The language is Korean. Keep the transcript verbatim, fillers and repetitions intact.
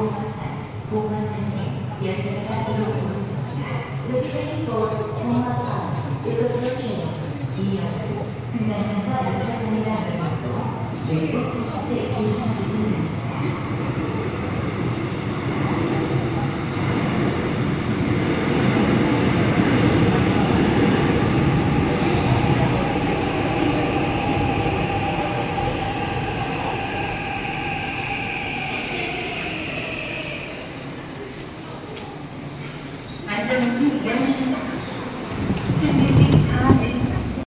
봉화산, 봉화산에 열차가 이동하고 있습니다. The train for 봉화산 is approaching. 이어서 승강장과 열차선이라는 것도 매우 시대 조심하시면 됩니다. 안녕.